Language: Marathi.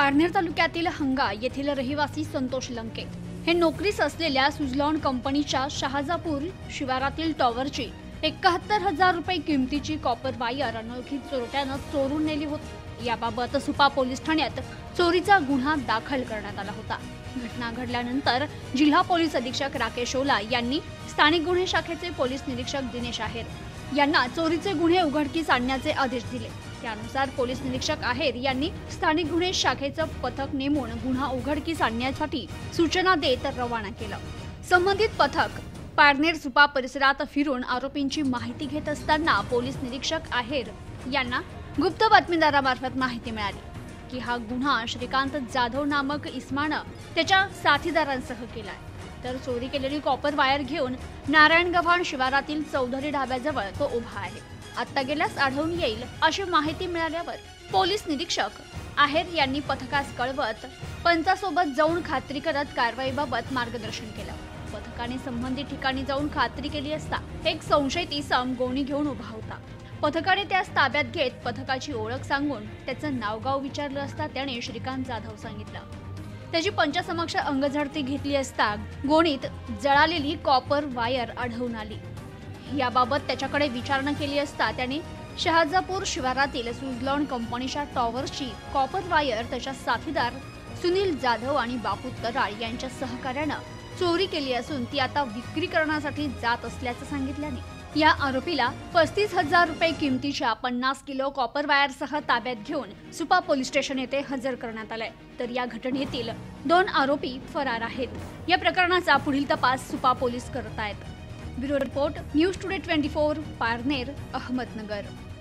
पारनेर तालुक्यातील हंगा येथील रहिवासी संतोष लंके हे नोकरीस असलेल्या सुझलॉन कंपनीच्या शहाजापूर शिवारातील टॉवरची 71,000 रुपये किमतीची कॉपर वायर अनोळखी चोरट्यानं चोरून नेली होती। याबाबत सुपा पोलीस ठाण्यात चोरीचा गुन्हा दाखल करण्यात आला होता। घटना घडल्यानंतर जिल्हा पोलीस अधीक्षक राकेश ओला यांनी स्थानिक गुन्हे शाखेचे पोलीस निरीक्षक दिनेश आहेर यांना चोरीचे गुन्हे उघडकीस आणण्याचे आदेश दिले। त्यानुसार पोलीस निरीक्षक आहेर यांनी स्थानिक गुन्हे शाखेचं पथक नेमून गुन्हा उघडकीस आणण्यासाठी सूचना देत रवाना केलं। संबंधित पथक पारनेर सुपा परिसरात फिरून आरोपींची माहिती घेत असताना पोलीस निरीक्षक आहेर यांना गुप्त बातमीदारामार्फत माहिती मिळाली की हा गुन्हा श्रीकांत जाधव नामक इसमानं त्याच्या साथीदारांसह केलाय। तर चोरी केलेली कॉपर वायर घेऊन नारायण गव्हाण शिवारातील चौधरी ढाब्याजवळ तो उभा आहे। आता गेल्यास आढळून येईल अशी माहिती मिळाल्यावर पोलीस निरीक्षक आहेर यांनी पथकास कळवत पंचासोबत जाऊन खात्री करत कारवाईबाबत मार्गदर्शन केलं। पथकाने संबंधित ठिकाणी जाऊन खात्री केली असता एक संशयित इसम गोणी घेऊन उभा होता। पथकाने त्यास ताब्यात घेत पथकाची ओळख सांगून त्याचं नावगाव विचारलं असता त्याने श्रीकांत जाधव सांगितलं। त्याची पंचासमक्ष अंगझडती घेतली असता गोणीत जळालेली कॉपर वायर आढळून आली। याबाबत त्याच्याकडे विचारणा केली असता त्याने शहाजापूर शिवारातील सुझलॉन कंपनीच्या टॉवरची कॉपर वायर त्याच्या साथीदार सुनील जाधव आणि बापू तराळ यांच्या सहकार्यानं चोरी केली असून ती आता विक्री करण्यासाठी जात असल्याचं सांगितल्याने या आरोपीला 35,000 रुपये किमतीच्या 50 किलो कॉपर वायरसह ताब्यात घेऊन सुपा पोलीस स्टेशन येथे हजर करण्यात आले। तर या घटनेतील 2 आरोपी फरार आहेत। या प्रकरणाचा पुढील तपास सुपा पोलीस करत आहेत। Bureau report news today 24 Parner Ahmednagar.